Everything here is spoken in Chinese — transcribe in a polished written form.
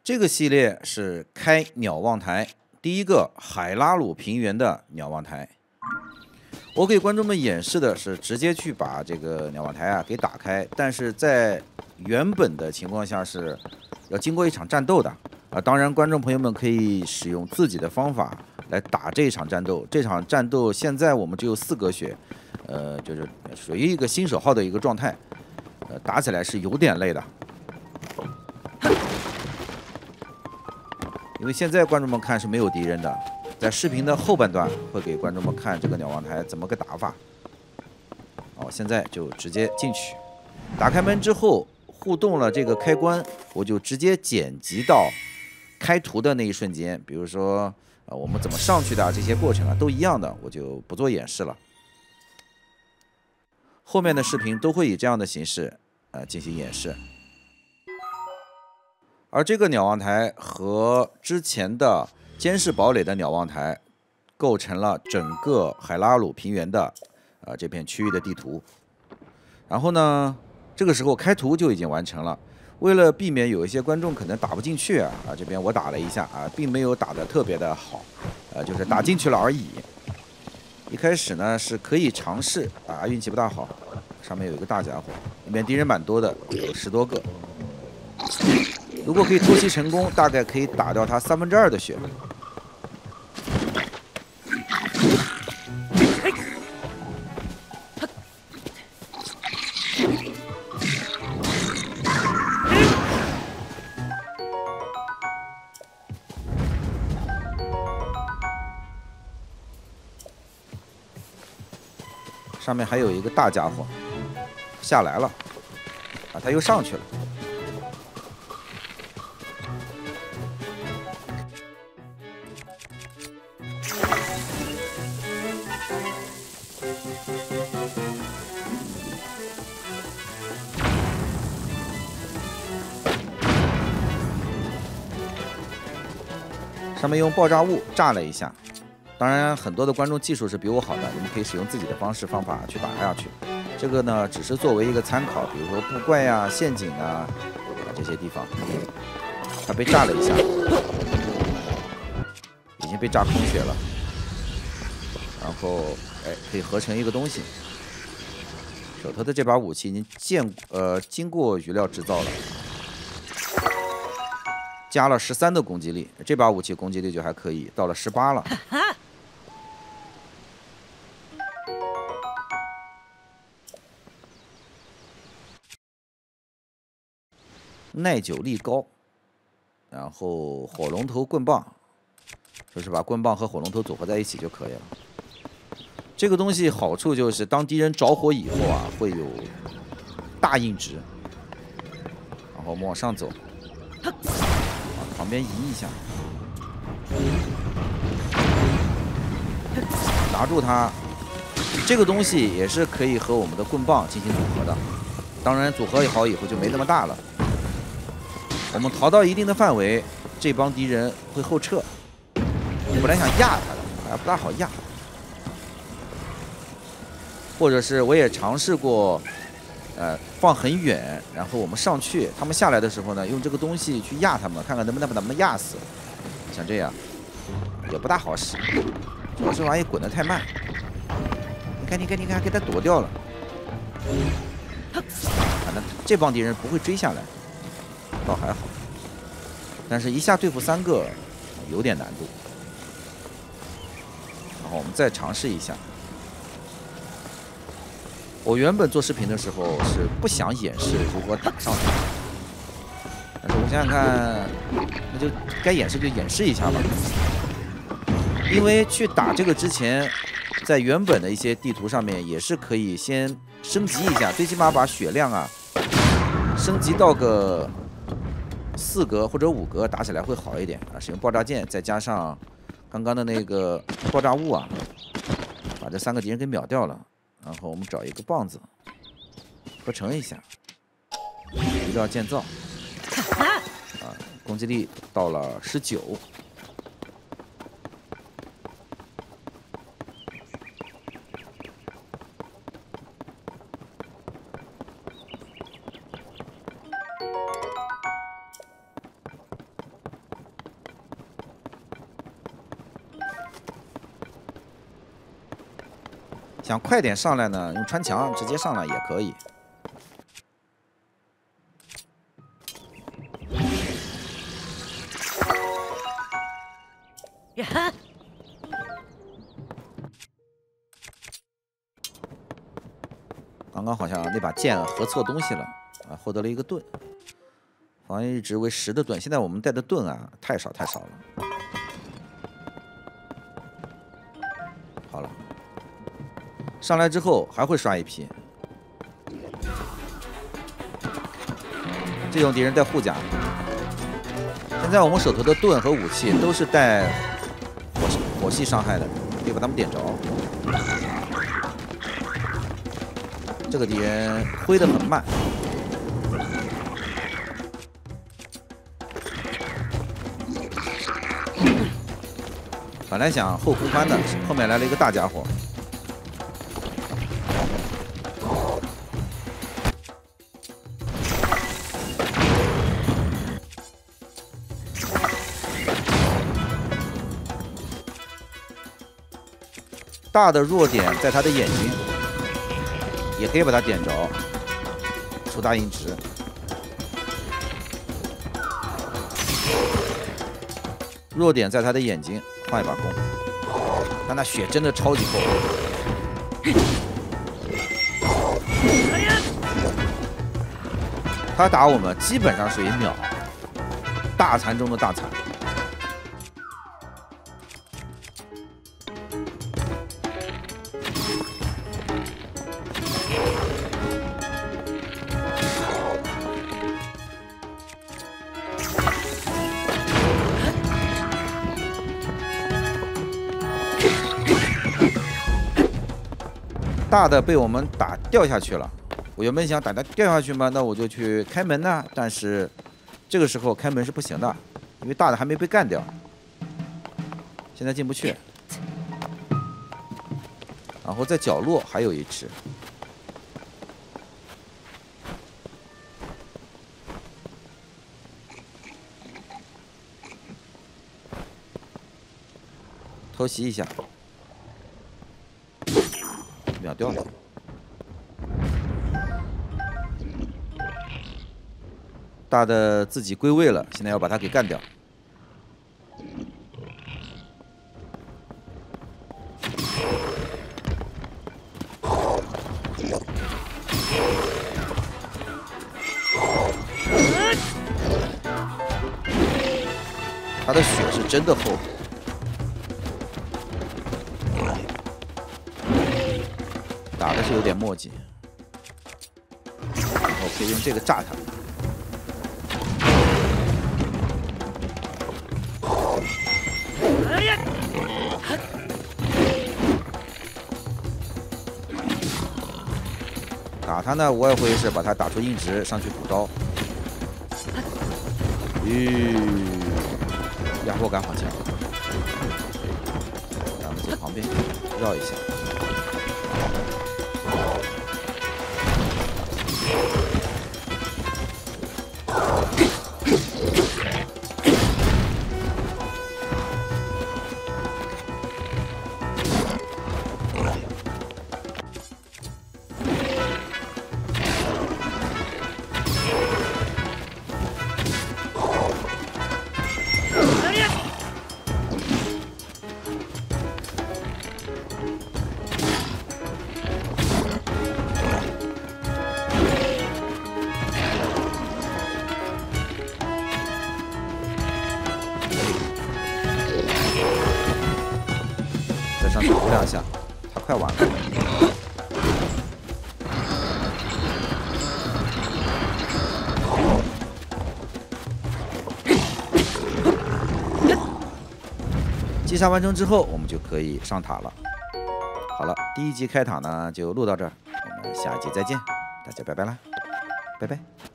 这个系列是开鸟望台，第一个海拉鲁平原的鸟望台。我给观众们演示的是直接去把这个鸟望台啊给打开，但是在原本的情况下是要经过一场战斗的啊。当然，观众朋友们可以使用自己的方法来打这一场战斗。这场战斗现在我们只有4格血，就是属于一个新手号的一个状态，打起来是有点累的。 因为现在观众们看是没有敌人的，在视频的后半段会给观众们看这个鸟望台怎么个打法。好，现在就直接进去，打开门之后互动了这个开关，我就直接剪辑到开图的那一瞬间。比如说我们怎么上去的这些过程啊都一样的，我就不做演示了。后面的视频都会以这样的形式进行演示。 而这个鸟望台和之前的监视堡垒的鸟望台，构成了整个海拉鲁平原的这片区域的地图。然后呢，这个时候开图就已经完成了。为了避免有一些观众可能打不进去这边我打了一下并没有打得特别的好，就是打进去了而已。一开始呢是可以尝试运气不大好，上面有一个大家伙，里面敌人蛮多的，有10多个。 如果可以偷袭成功，大概可以打掉他2/3的血。上面还有一个大家伙下来了，他又上去了。 上面用爆炸物炸了一下，当然很多的观众技术是比我好的，你们可以使用自己的方法去打下去。这个呢，只是作为一个参考，比如说布怪呀、陷阱这些地方，它被炸了一下，已经被炸空血了，然后可以合成一个东西。手头的这把武器已经经过余料制造了。 加了13的攻击力，这把武器攻击力就还可以，到了18了。耐久力高，然后火龙头棍棒，就是把棍棒和火龙头组合在一起就可以了。这个东西好处就是，当敌人着火以后会有大硬直，然后我们往上走。 旁边移一下，拿住它。这个东西也是可以和我们的棍棒进行组合的，当然组合好以后就没那么大了。我们逃到一定的范围，这帮敌人会后撤。我本来想压他的，不大好压。或者是我也尝试过。 放很远，然后我们上去，他们下来的时候呢，用这个东西去压他们，看看能不能把他们压死。像这样，也不大好使，主要这玩意滚得太慢。你看，给他躲掉了。反正这帮敌人不会追下来，倒还好。但是一下对付3个有点难度。然后我们再尝试一下。 我原本做视频的时候是不想演示如何打上去，但是我想想看，那就该演示就演示一下吧。因为去打这个之前，在原本的一些地图上面也是可以先升级一下，最起码把血量升级到个4格或者5格，打起来会好一点使用爆炸剑再加上刚刚的那个爆炸物把这3个敌人给秒掉了。 然后我们找一个棒子，合成一下，余料建造，攻击力到了19。 想快点上来呢，用穿墙直接上来也可以。 呀！ 刚刚好像那把剑合错东西了啊，获得了一个盾，防御值为10的盾。现在我们带的盾啊，太少了。好了，上来之后还会刷一批。这种敌人带护甲。现在我们手头的盾和武器都是带火系伤害的，可以把他们点着。这个敌人挥得很慢，本来想后空翻的，后面来了一个大家伙。大的弱点在他的眼睛，也可以把它点着，出大硬直。弱点在他的眼睛，换一把弓。但那血真的超级厚。他打我们基本上属于秒，大残中的大残。大的被我们打掉下去了，我原本想打他掉下去嘛，那我就去开门呢。但是这个时候开门是不行的，因为大的还没被干掉，现在进不去。然后在角落还有一只，偷袭一下。秒掉了，大的自己归位了，现在要把他给干掉。他的血是真的厚。打的是有点墨迹，然后可以用这个炸他。打他呢，我也会是把他打出硬直上去补刀。压迫感好强，咱们走旁边绕一下。再上去补2下，他快完了。击杀完成之后，我们就可以上塔了。好了，第1集开塔呢就录到这儿，我们下一集再见，大家拜拜啦，拜拜。